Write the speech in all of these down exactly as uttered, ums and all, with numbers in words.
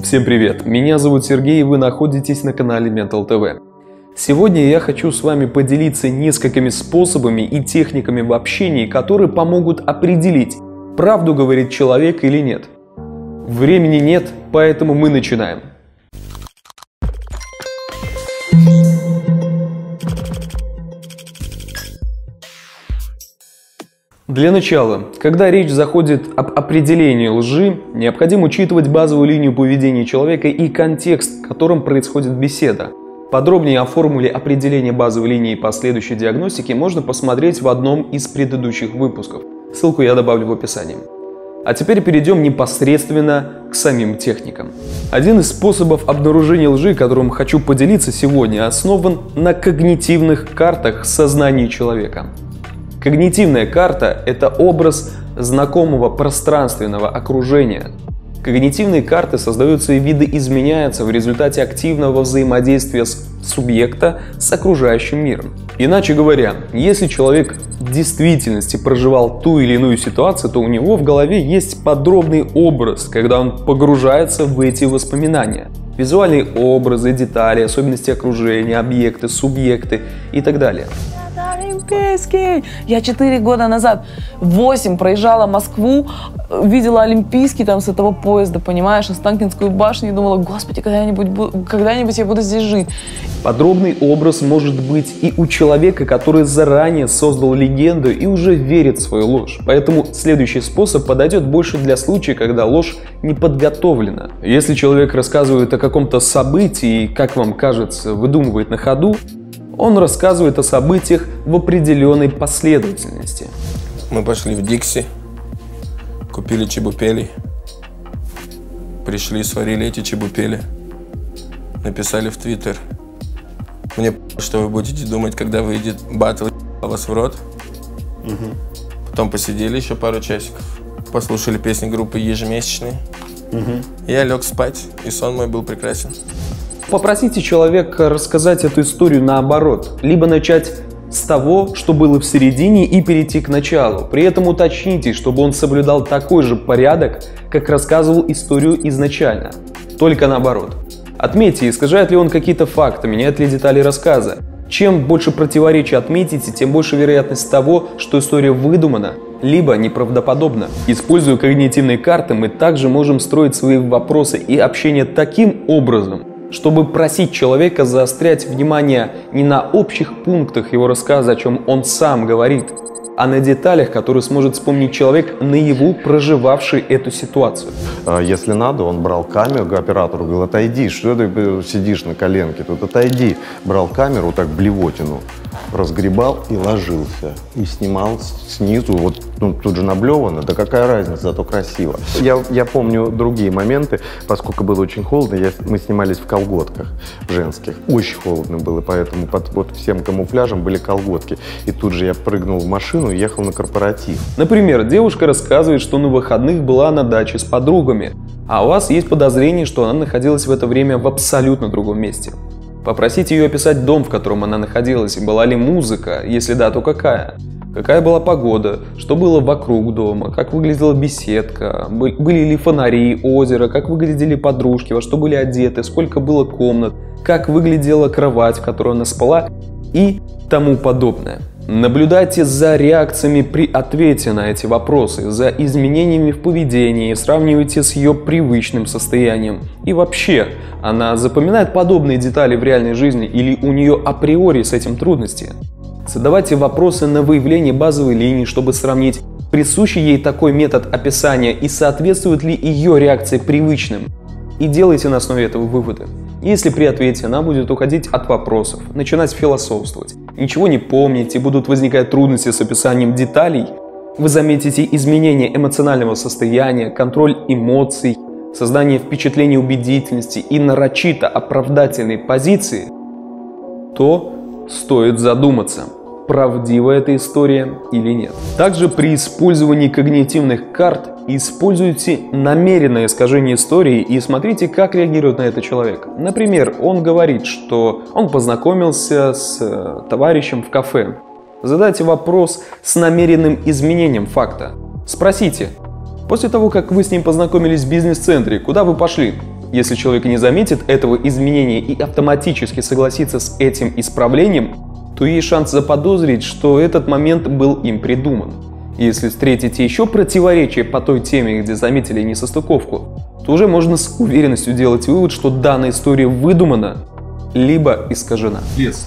Всем привет! Меня зовут Сергей, и вы находитесь на канале Mental ти ви. Сегодня я хочу с вами поделиться несколькими способами и техниками в общении, которые помогут определить, правду говорит человек или нет. Времени нет, поэтому мы начинаем. Для начала, когда речь заходит об определении лжи, необходимо учитывать базовую линию поведения человека и контекст, в котором происходит беседа. Подробнее о формуле определения базовой линии и последующей диагностики можно посмотреть в одном из предыдущих выпусков. Ссылку я добавлю в описании. А теперь перейдем непосредственно к самим техникам. Один из способов обнаружения лжи, которым хочу поделиться сегодня, основан на когнитивных картах сознания человека. Когнитивная карта – это образ знакомого пространственного окружения. Когнитивные карты создаются и видоизменяются в результате активного взаимодействия субъекта с окружающим миром. Иначе говоря, если человек в действительности проживал ту или иную ситуацию, то у него в голове есть подробный образ, когда он погружается в эти воспоминания. Визуальные образы, детали, особенности окружения, объекты, субъекты и так далее. Олимпийский! Я четыре года назад, восемь, проезжала Москву, видела Олимпийский там с этого поезда, понимаешь, Останкинскую башню, и думала, господи, когда-нибудь когда-нибудь я буду здесь жить. Подробный образ может быть и у человека, который заранее создал легенду и уже верит в свою ложь. Поэтому следующий способ подойдет больше для случая, когда ложь не подготовлена. Если человек рассказывает о каком-то событии и, как вам кажется, выдумывает на ходу, он рассказывает о событиях в определенной последовательности. Мы пошли в Дикси, купили чебупели, пришли, сварили эти чебупели, написали в Твиттер. Мне что вы будете думать, когда выйдет батл вас в рот. Угу. Потом посидели еще пару часиков, послушали песни группы «Ежемесячные». Угу. Я лег спать, и сон мой был прекрасен. Попросите человека рассказать эту историю наоборот, либо начать с того, что было в середине, и перейти к началу. При этом уточните, чтобы он соблюдал такой же порядок, как рассказывал историю изначально, только наоборот. Отметьте, искажает ли он какие-то факты, меняет ли детали рассказа. Чем больше противоречий отметите, тем больше вероятность того, что история выдумана, либо неправдоподобна. Используя когнитивные карты, мы также можем строить свои вопросы и общение таким образом, чтобы просить человека заострять внимание не на общих пунктах его рассказа, о чем он сам говорит, а на деталях, которые сможет вспомнить человек, наяву проживавший эту ситуацию. Если надо, он брал камеру, оператору говорил, отойди, что ты сидишь на коленке, тут отойди. Брал камеру, так блевотину, разгребал и ложился. И снимал снизу, вот ну, тут же наблевано, да какая разница, зато красиво. Я, я помню другие моменты, поскольку было очень холодно, я, мы снимались в колготках женских. Очень холодно было, поэтому под вот всем камуфляжем были колготки. И тут же я прыгнул в машину и ехал на корпоратив. Например, девушка рассказывает, что на выходных была на даче с подругами, а у вас есть подозрение, что она находилась в это время в абсолютно другом месте. Попросите ее описать дом, в котором она находилась, и была ли музыка, если да, то какая. Какая была погода, что было вокруг дома, как выглядела беседка, были ли фонари, озеро, как выглядели подружки, во что были одеты, сколько было комнат, как выглядела кровать, в которой она спала и тому подобное. Наблюдайте за реакциями при ответе на эти вопросы, за изменениями в поведении, сравнивайте с ее привычным состоянием. И вообще, она запоминает подобные детали в реальной жизни или у нее априори с этим трудности? Задавайте вопросы на выявление базовой линии, чтобы сравнить, присущий ей такой метод описания и соответствует ли ее реакции привычным. И делайте на основе этого выводы. Если при ответе она будет уходить от вопросов, начинать философствовать, ничего не помнить и будут возникать трудности с описанием деталей, вы заметите изменение эмоционального состояния, контроль эмоций, создание впечатления убедительности и нарочито оправдательной позиции, то стоит задуматься, правдива эта история или нет. Также при использовании когнитивных карт используйте намеренное искажение истории и смотрите, как реагирует на это человек. Например, он говорит, что он познакомился с товарищем в кафе. Задайте вопрос с намеренным изменением факта. Спросите: после того, как вы с ним познакомились в бизнес-центре, куда вы пошли? Если человек не заметит этого изменения и автоматически согласится с этим исправлением, то есть шанс заподозрить, что этот момент был им придуман. Если встретите еще противоречие по той теме, где заметили несостыковку, то уже можно с уверенностью делать вывод, что данная история выдумана, либо искажена. Лес,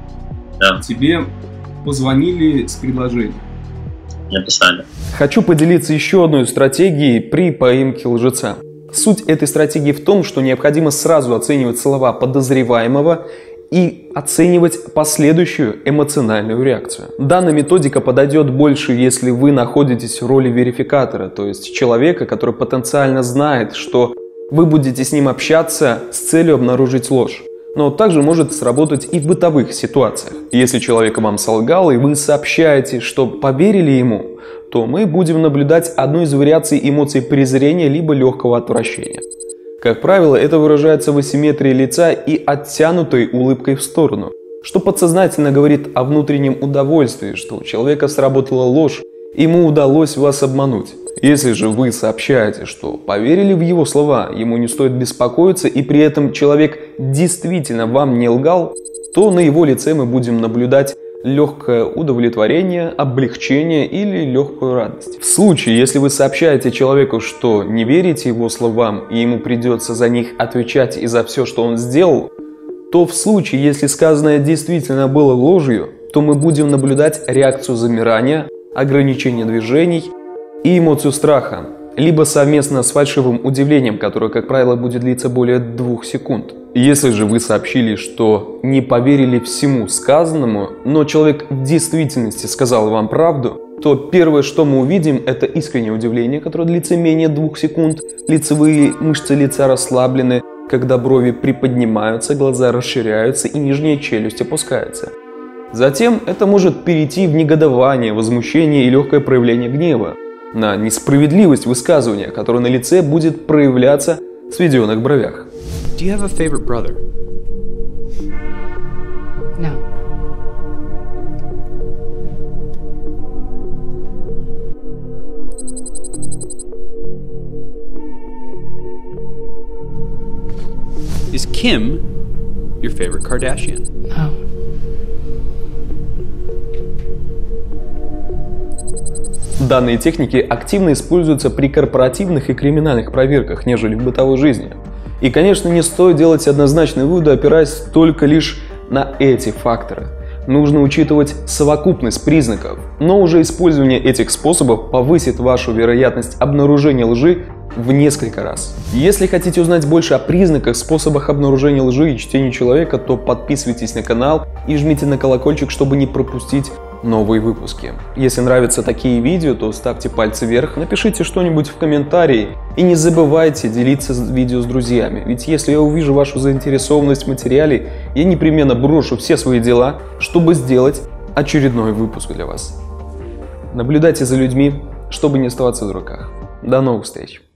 Да, тебе позвонили с предложением. написали. Хочу поделиться еще одной стратегией при поимке лжеца. Суть этой стратегии в том, что необходимо сразу оценивать слова подозреваемого и оценивать последующую эмоциональную реакцию. Данная методика подойдет больше, если вы находитесь в роли верификатора, то есть человека, который потенциально знает, что вы будете с ним общаться с целью обнаружить ложь. Но также может сработать и в бытовых ситуациях. Если человек вам солгал, и вы сообщаете, что поверили ему, то мы будем наблюдать одну из вариаций эмоций презрения либо легкого отвращения. Как правило, это выражается в асимметрии лица и оттянутой улыбкой в сторону, что подсознательно говорит о внутреннем удовольствии, что у человека сработала ложь, и ему удалось вас обмануть. Если же вы сообщаете, что поверили в его слова, ему не стоит беспокоиться, и при этом человек действительно вам не лгал, то на его лице мы будем наблюдать легкое удовлетворение, облегчение или легкую радость. В случае, если вы сообщаете человеку, что не верите его словам и ему придется за них отвечать и за все, что он сделал, то в случае, если сказанное действительно было ложью, то мы будем наблюдать реакцию замирания, ограничение движений и эмоцию страха, либо совместно с фальшивым удивлением, которое, как правило, будет длиться более двух секунд. Если же вы сообщили, что не поверили всему сказанному, но человек в действительности сказал вам правду, то первое, что мы увидим, это искреннее удивление, которое длится менее двух секунд, лицевые мышцы лица расслаблены, когда брови приподнимаются, глаза расширяются и нижняя челюсть опускается. Затем это может перейти в негодование, возмущение и легкое проявление гнева на несправедливость высказывания, которое на лице будет проявляться в сведенных бровях. Do you have a favorite brother? No. Is Kim your favorite Kardashian? No. Данные техники активно используются при корпоративных и криминальных проверках, нежели в бытовой жизни. И, конечно, не стоит делать однозначные выводы, опираясь только лишь на эти факторы. Нужно учитывать совокупность признаков, но уже использование этих способов повысит вашу вероятность обнаружения лжи в несколько раз. Если хотите узнать больше о признаках, способах обнаружения лжи и чтении человека, то подписывайтесь на канал и жмите на колокольчик, чтобы не пропустить новые выпуски. Если нравятся такие видео, то ставьте пальцы вверх, напишите что-нибудь в комментарии и не забывайте делиться видео с друзьями. Ведь если я увижу вашу заинтересованность в материале, я непременно брошу все свои дела, чтобы сделать очередной выпуск для вас. Наблюдайте за людьми, чтобы не оставаться в дураках. До новых встреч!